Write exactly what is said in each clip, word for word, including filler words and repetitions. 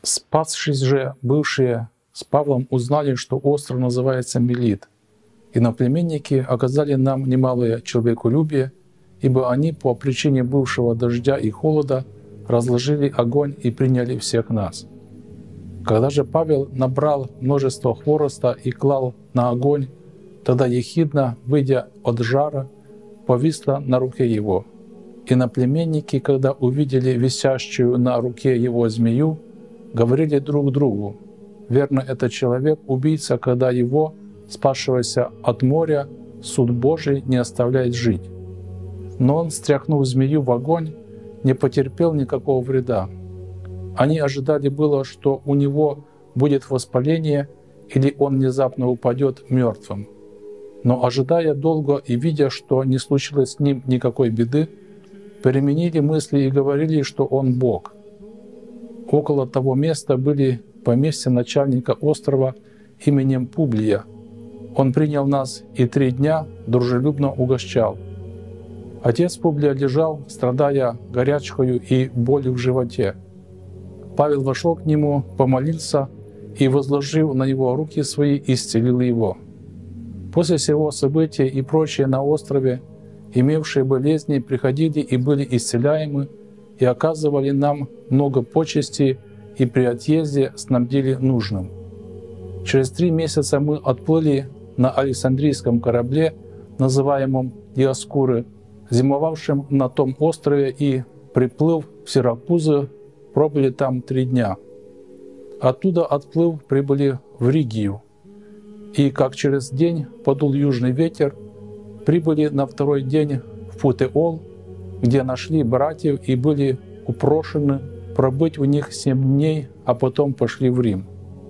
Спасшись же, бывшие с Павлом узнали, что остров называется Мелит, и иноплеменники оказали нам немалое человеколюбие, ибо они по причине бывшего дождя и холода разложили огонь и приняли всех нас. Когда же Павел набрал множество хвороста и клал на огонь, тогда ехидна, выйдя от жара, повисла на руке его. Иноплеменники, когда увидели висящую на руке его змею, говорили друг другу: «Верно, это человек-убийца, когда его, спасшегося от моря, суд Божий не оставляет жить». Но он, стряхнув змею в огонь, не потерпел никакого вреда. Они ожидали было, что у него будет воспаление или он внезапно упадет мертвым. Но, ожидая долго и видя, что не случилось с ним никакой беды, переменили мысли и говорили, что он Бог. Около того места были поместья начальника острова именем Публия. Он принял нас и три дня дружелюбно угощал. Отец Публия лежал, страдая горячкою и болью в животе. Павел вошел к нему, помолился и, возложив на него руки свои, исцелил его. После сего события и прочие на острове, имевшие болезни, приходили и были исцеляемы, и оказывали нам много почестей, и при отъезде снабдили нужным. Через три месяца мы отплыли на Александрийском корабле, называемом Диоскуры, зимовавшем на том острове, и, приплыв в Сиракузы, пробыли там три дня. Оттуда, отплыв, прибыли в Ригию, и, как через день подул южный ветер, прибыли на второй день в Путеол, где нашли братьев и были упрошены пробыть у них семь дней, а потом пошли в Рим.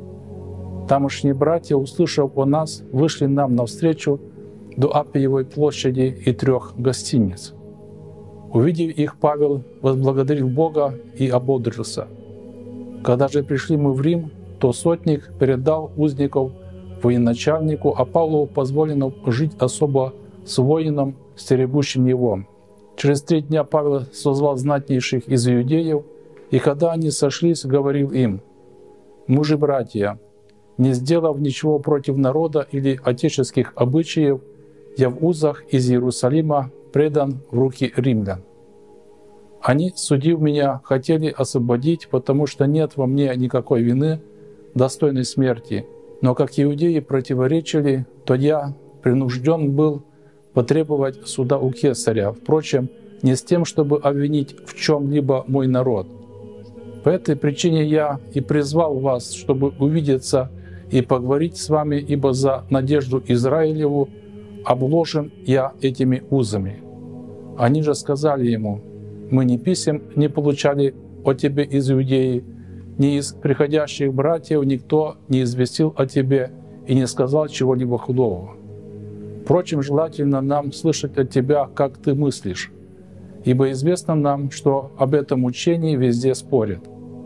Тамошние братья, услышав о нас, вышли нам навстречу до Аппиевой площади и трех гостиниц. Увидев их, Павел возблагодарил Бога и ободрился. Когда же пришли мы в Рим, то сотник передал узников военачальнику, а Павлу позволено жить особо с воином, стерегущим его. Через три дня Павел созвал знатнейших из иудеев, и когда они сошлись, говорил им: «Мужи, братья, не сделав ничего против народа или отеческих обычаев, я в узах из Иерусалима предан в руки римлян. Они, судив меня, хотели освободить, потому что нет во мне никакой вины, достойной смерти. Но как иудеи противоречили, то я принужден был потребовать суда у Кесаря, впрочем, не с тем, чтобы обвинить в чем-либо мой народ. По этой причине я и призвал вас, чтобы увидеться и поговорить с вами, ибо за надежду Израилеву обложен я этими узами». Они же сказали ему: «Мы ни писем не получали о тебе из Иудеи, ни из приходящих братьев никто не известил о тебе и не сказал чего-либо худого. Впрочем, желательно нам слышать от тебя, как ты мыслишь, ибо известно нам, что об этом учении везде спорят».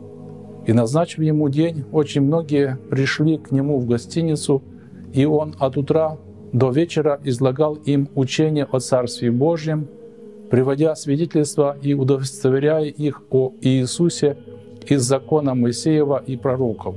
И, назначив ему день, очень многие пришли к нему в гостиницу, и он от утра до вечера излагал им учение о Царстве Божьем, приводя свидетельства и удостоверяя их о Иисусе из закона Моисеева и пророков.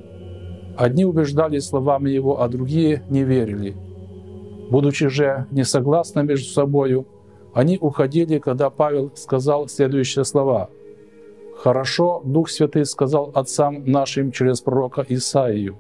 Одни убеждали словами его, а другие не верили. Будучи же несогласны между собою, они уходили, когда Павел сказал следующие слова: «Хорошо Дух Святый сказал отцам нашим через пророка Исаию: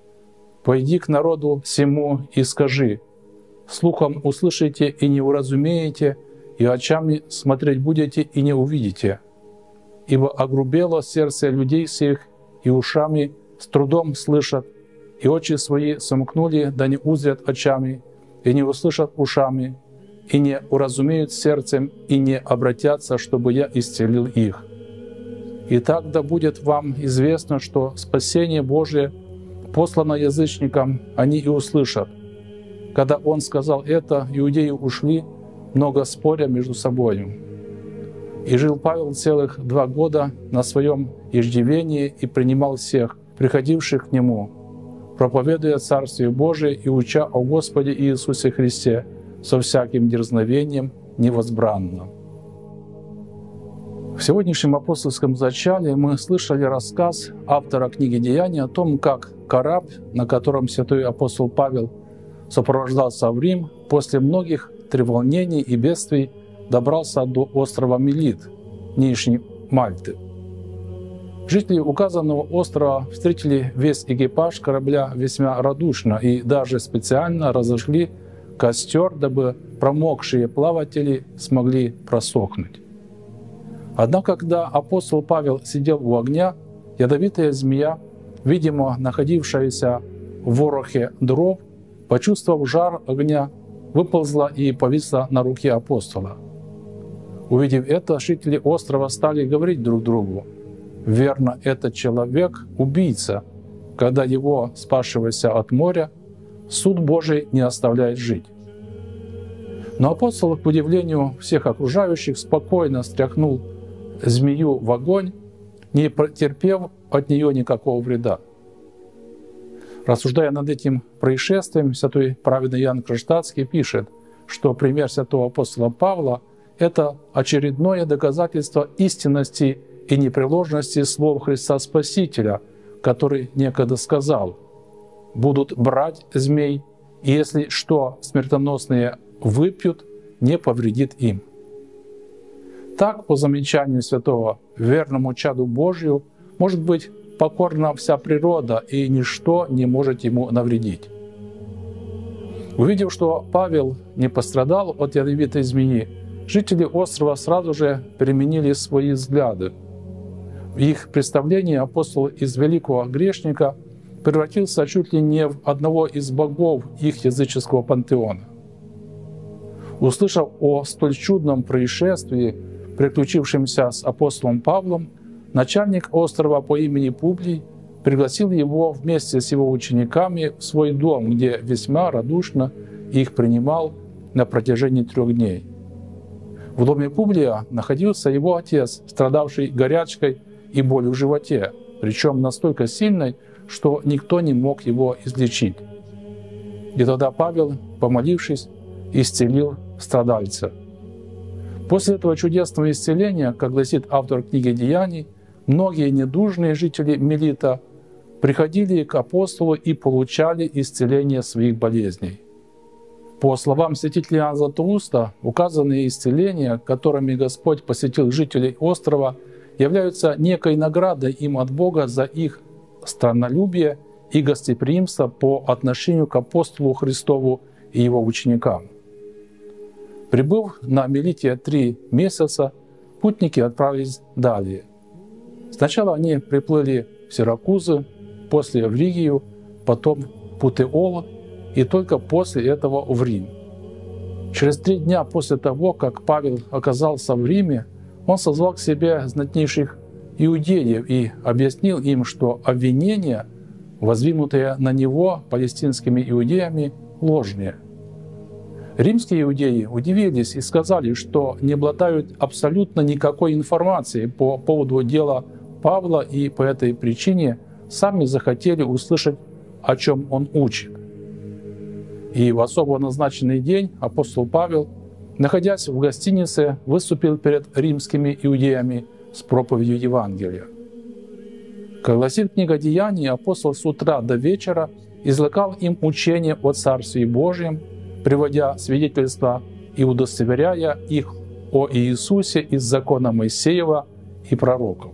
пойди к народу сему и скажи: слухом услышите и не уразумеете, и очами смотреть будете и не увидите. Ибо огрубело сердце людей сих, и ушами с трудом слышат, и очи свои сомкнули, да не узрят очами, и не услышат ушами, и не уразумеют сердцем, и не обратятся, чтобы я исцелил их. Итак, да будет вам известно, что спасение Божие послано язычникам, они и услышат». Когда он сказал это, иудеи ушли, много споря между собою. И жил Павел целых два года на своем иждивении и принимал всех, приходивших к нему, проповедуя Царствие Божие и уча о Господе Иисусе Христе со всяким дерзновением невозбранным. В сегодняшнем апостольском зачале мы слышали рассказ автора книги «Деяния» о том, как корабль, на котором святой апостол Павел сопровождался в Рим, после многих треволнений и бедствий добрался до острова Мелит, нынешней Мальты. Жители указанного острова встретили весь экипаж корабля весьма радушно и даже специально разожгли костер, дабы промокшие плаватели смогли просохнуть. Однако, когда апостол Павел сидел у огня, ядовитая змея, видимо, находившаяся в ворохе дров, почувствовав жар огня, выползла и повисла на руке апостола. Увидев это, жители острова стали говорить друг другу: «Верно, этот человек – убийца, когда его, спасшегося от моря, суд Божий не оставляет жить». Но апостол, к удивлению всех окружающих, спокойно стряхнул змею в огонь, не потерпев от нее никакого вреда. Рассуждая над этим происшествием, святой праведный Иоанн Кронштадтский пишет, что пример святого апостола Павла – это очередное доказательство истинности и непреложности слов Христа Спасителя, который некогда сказал: «Будут брать змей, и если что смертоносные выпьют, не повредит им». Так, по замечанию святого, верному чаду Божию может быть покорна вся природа, и ничто не может ему навредить. Увидев, что Павел не пострадал от ядовитой змеи, жители острова сразу же переменили свои взгляды. В их представлении апостол из великого грешника превратился чуть ли не в одного из богов их языческого пантеона. Услышав о столь чудном происшествии, приключившемся с апостолом Павлом, начальник острова по имени Публий пригласил его вместе с его учениками в свой дом, где весьма радушно их принимал на протяжении трех дней. В доме Публия находился его отец, страдавший горячкой и болью в животе, причем настолько сильной, что никто не мог его излечить. И тогда Павел, помолившись, исцелил страдальца. После этого чудесного исцеления, как гласит автор книги «Деяний», многие недужные жители Мелита приходили к апостолу и получали исцеление своих болезней. По словам святителя Иоанна Златоуста, указанные исцеления, которыми Господь посетил жителей острова, являются некой наградой им от Бога за их страннолюбие и гостеприимство по отношению к апостолу Христову и его ученикам. Прибыв на Мелите три месяца, путники отправились далее. Сначала они приплыли в Сиракузы, после в Ригию, потом в Путеол и только после этого в Рим. Через три дня после того, как Павел оказался в Риме, он созвал к себе знатнейших иудеев и объяснил им, что обвинения, воздвигнутые на него палестинскими иудеями, ложные. Римские иудеи удивились и сказали, что не обладают абсолютно никакой информацией по поводу дела Павла и по этой причине сами захотели услышать, о чем он учит. И в особо назначенный день апостол Павел, находясь в гостинице, выступил перед римскими иудеями с проповедью Евангелия. Как гласит книга «Деяний», апостол с утра до вечера излагал им учение о Царстве Божьем, приводя свидетельства и удостоверяя их о Иисусе из закона Моисеева и пророков.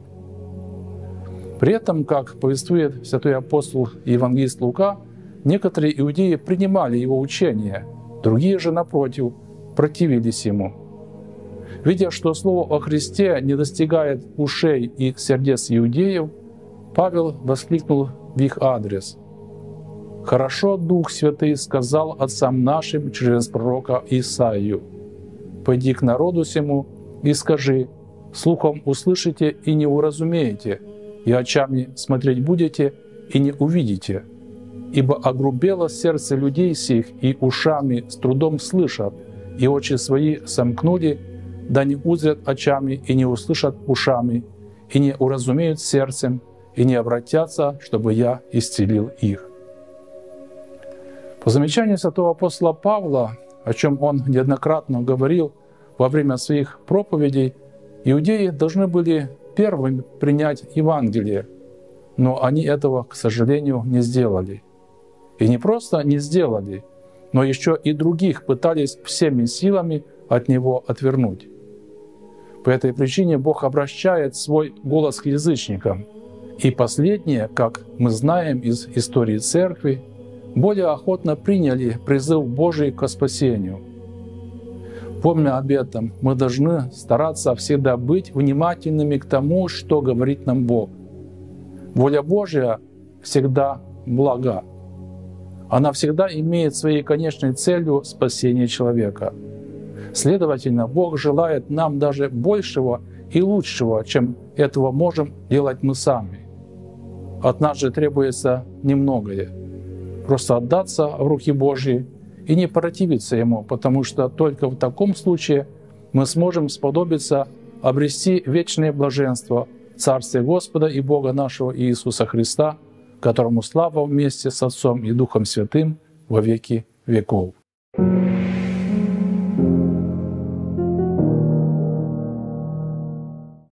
При этом, как повествует святой апостол и евангелист Лука, некоторые иудеи принимали его учение, другие же, напротив, противились ему. Видя, что слово о Христе не достигает ушей и сердец иудеев, Павел воскликнул в их адрес: «Хорошо Дух Святый сказал отцам нашим через пророка Исаию: пойди к народу сему и скажи, слухом услышите и не уразумеете, и очами смотреть будете и не увидите, ибо огрубело сердце людей сих, и ушами с трудом слышат, и очи свои сомкнули, да не узрят очами и не услышат ушами, и не уразумеют сердцем, и не обратятся, чтобы я исцелил их». По замечанию святого апостола Павла, о чем он неоднократно говорил во время своих проповедей, Иудеи должны были первыми принять Евангелие, но они этого, к сожалению, не сделали. И не просто не сделали, но еще и других пытались всеми силами от него отвернуть. По этой причине Бог обращает свой голос к язычникам, и последние, как мы знаем из истории Церкви, более охотно приняли призыв Божий к спасению. Помня об этом, мы должны стараться всегда быть внимательными к тому, что говорит нам Бог. Воля Божья всегда блага. Она всегда имеет своей конечной целью спасение человека. Следовательно, Бог желает нам даже большего и лучшего, чем этого можем делать мы сами. От нас же требуется немногое. Просто отдаться в руки Божьи и не противиться Ему, потому что только в таком случае мы сможем сподобиться обрести вечное блаженство в Царстве Господа и Бога нашего Иисуса Христа, которому слава вместе с Отцом и Духом Святым во веки веков.